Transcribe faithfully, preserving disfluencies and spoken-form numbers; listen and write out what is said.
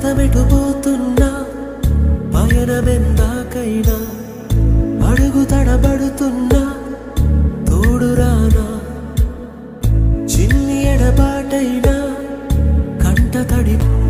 పదమెటుపోతున్నా పయనమెందాకైనా అడుగు తడబడుతున్నా తోడురానా చిన్ని ఎడబాటైనా కంట తడి